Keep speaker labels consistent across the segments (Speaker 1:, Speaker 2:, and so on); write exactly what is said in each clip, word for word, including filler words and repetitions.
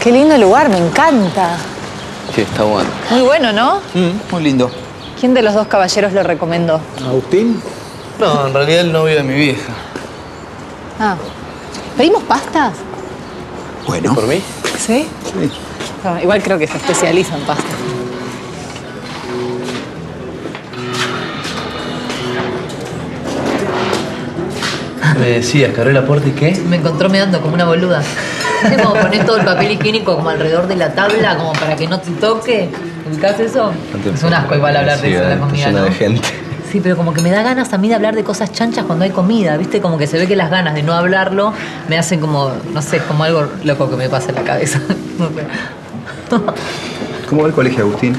Speaker 1: Qué lindo lugar, me encanta.
Speaker 2: Sí, está bueno.
Speaker 1: Muy bueno, ¿no?
Speaker 2: Mm, muy lindo.
Speaker 1: ¿Quién de los dos caballeros lo recomendó?
Speaker 3: ¿Agustín?
Speaker 2: No, en realidad el novio de mi vieja.
Speaker 1: Ah. ¿Pedimos pastas?
Speaker 3: Bueno.
Speaker 2: ¿Por mí?
Speaker 1: ¿Sí?
Speaker 3: Sí.
Speaker 1: No, igual creo que se especializa en pastas.
Speaker 2: Me decías, que abrió la puerta y qué.
Speaker 4: Me encontró meando como una boluda. ¿Viste como poner todo el papel higiénico como alrededor de la tabla, como para que no te toque? ¿Ubicás eso? Es un asco igual hablar de eso en la comida,
Speaker 2: lleno
Speaker 4: ¿no?
Speaker 2: de gente.
Speaker 4: Sí, pero como que me da ganas a mí de hablar de cosas chanchas cuando hay comida, ¿viste? Como que se ve que las ganas de no hablarlo me hacen como, no sé, como algo loco que me pasa en la cabeza. No sé.
Speaker 3: ¿Cómo va el colegio, Agustín?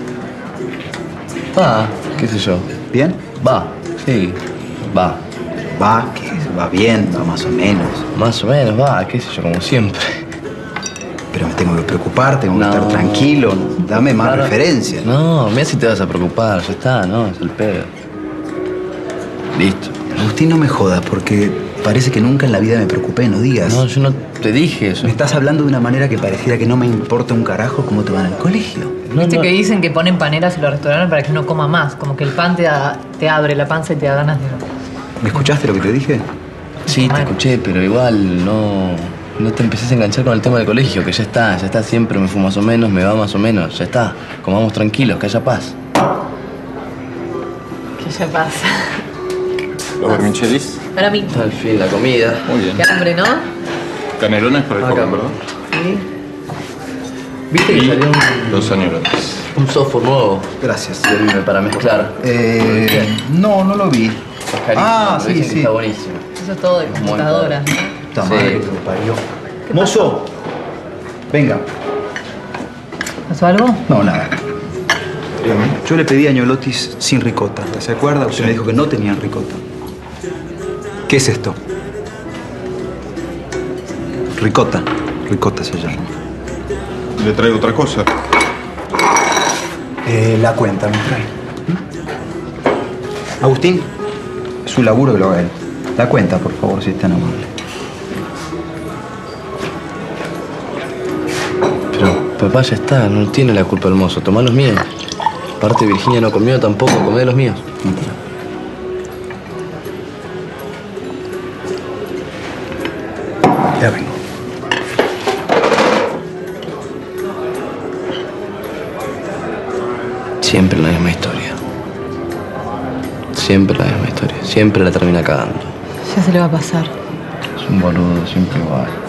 Speaker 2: Va, qué sé yo.
Speaker 3: ¿Bien?
Speaker 2: Va, sí, va.
Speaker 3: Va, que va bien, va más o menos.
Speaker 2: Más o menos, va, qué sé yo, como siempre.
Speaker 3: Pero me tengo que preocupar, tengo que
Speaker 2: No.
Speaker 3: estar tranquilo. Dame más
Speaker 2: Claro.
Speaker 3: referencias.
Speaker 2: No, mira si te vas a preocupar, ya está, ¿no? Es el pedo. Listo.
Speaker 3: Agustín, no me jodas, porque parece que nunca en la vida me preocupé, no digas.
Speaker 2: No, yo no te dije eso.
Speaker 3: Me estás hablando de una manera que pareciera que no me importa un carajo cómo te van al colegio.
Speaker 2: No,
Speaker 4: ¿Viste
Speaker 2: no.
Speaker 4: que dicen que ponen paneras en los restaurantes para que uno coma más? Como que el pan te, da- te abre la panza y te da ganas de...
Speaker 3: ¿Me escuchaste lo que te dije?
Speaker 2: Sí, te escuché, pero igual no, no te empecés a enganchar con el tema del colegio, que ya está, ya está, siempre me fue más o menos, me va más o menos, ya está. Comamos tranquilos, que haya paz.
Speaker 4: ¿Qué ya pasa?
Speaker 5: ¿Los vermichelis?
Speaker 4: Para mí.
Speaker 2: Al fin, la comida.
Speaker 5: Muy bien.
Speaker 4: Qué hambre, ¿no?
Speaker 5: Canelones para el
Speaker 2: Acá.
Speaker 5: joven, ¿verdad?
Speaker 4: Sí.
Speaker 2: ¿Viste que
Speaker 5: Y
Speaker 2: salió un,
Speaker 5: dos añorantes.
Speaker 2: un software nuevo
Speaker 3: Gracias.
Speaker 2: de Vime para mezclar?
Speaker 3: Eh, no, no lo vi.
Speaker 2: Es carísimo,
Speaker 3: Ah,
Speaker 2: pero
Speaker 3: sí,
Speaker 2: dicen que
Speaker 3: sí.
Speaker 2: está buenísimo.
Speaker 4: Eso es todo de computadoras, ¿no?
Speaker 3: Puta
Speaker 2: Sí.
Speaker 3: madre que lo parió. Mozo, venga.
Speaker 4: ¿Pasó algo?
Speaker 3: No, nada. Yo le pedí añolotis sin ricota. ¿Se acuerda? Usted me dijo que no tenían ricota. ¿Qué es esto? Ricota. Ricota se llama.
Speaker 5: Le traigo otra cosa.
Speaker 3: Eh, la cuenta me trae. ¿Mm? Agustín, es su laburo que lo haga él. La cuenta, por favor, si es tan amable.
Speaker 2: Pero papá ya está, no tiene la culpa el mozo, tomá los míos. Aparte Virginia no comió tampoco, comé de los míos.
Speaker 3: Ya vengo.
Speaker 2: Siempre la misma historia. Siempre la misma historia. Siempre la termina cagando.
Speaker 4: Ya se le va a pasar.
Speaker 2: Es un boludo, siempre igual.